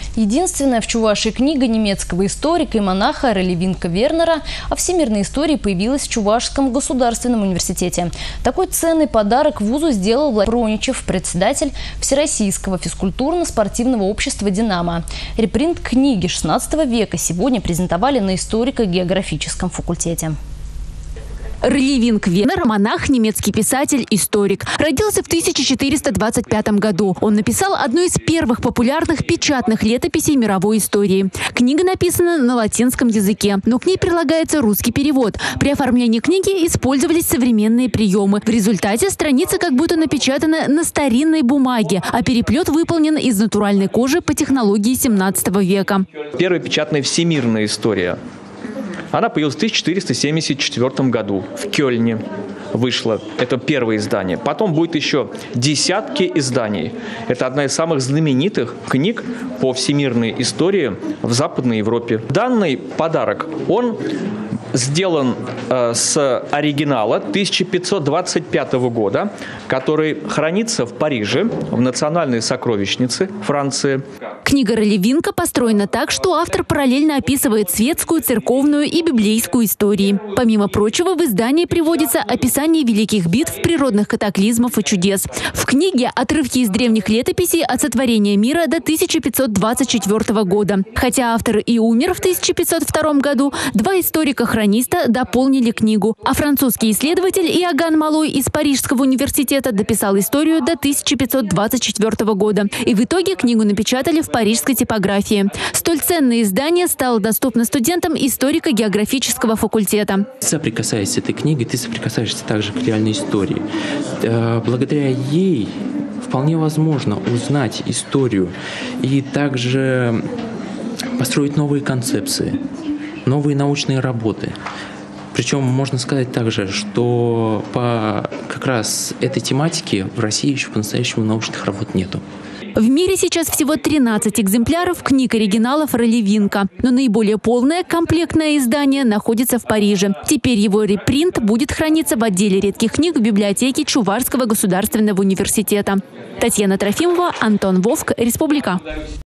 Единственная в Чувашии книга немецкого историка и монаха Релли-Винка Вернера о всемирной истории появилась в Чувашском государственном университете. Такой ценный подарок вузу сделал Владимир Проничев, председатель Всероссийского физкультурно-спортивного общества «Динамо». Репринт книги XVI века сегодня презентовали на историко-географическом факультете. Релли-Винк Вернер – монах, немецкий писатель, историк. Родился в 1425 году. Он написал одну из первых популярных печатных летописей мировой истории. Книга написана на латинском языке, но к ней прилагается русский перевод. При оформлении книги использовались современные приемы. В результате страница как будто напечатана на старинной бумаге, а переплет выполнен из натуральной кожи по технологии 17 века. Первая печатная всемирная история. Она появилась в 1474 году в Кёльне. Вышло. Это первое издание. Потом будет еще десятки изданий. Это одна из самых знаменитых книг по всемирной истории в Западной Европе. Данный подарок, он сделан с оригинала 1525 года, который хранится в Париже, в Национальной сокровищнице Франции. Книга Релли-Винка построена так, что автор параллельно описывает светскую, церковную и библейскую истории. Помимо прочего, в издании приводится описание великих битв, природных катаклизмов и чудес. В книге отрывки из древних летописей от сотворения мира до 1524 года. Хотя автор и умер в 1502 году, два историка-хрониста дополнили книгу. А французский исследователь Иоганн Малой из Парижского университета дописал историю до 1524 года. И в итоге книгу напечатали в парижской типографии. Столь ценное издание стало доступно студентам историко-географического факультета. Соприкасаясь с этой книгой, ты соприкасаешься также к реальной истории. Благодаря ей вполне возможно узнать историю и также построить новые концепции, новые научные работы. Причем можно сказать также, что по как раз этой тематике в России еще по-настоящему научных работ нету. В мире сейчас всего 13 экземпляров книг оригиналов Релли-Винка. Но наиболее полное комплектное издание находится в Париже. Теперь его репринт будет храниться в отделе редких книг в библиотеке Чувашского государственного университета. Татьяна Трофимова, Антон Вовк, Республика.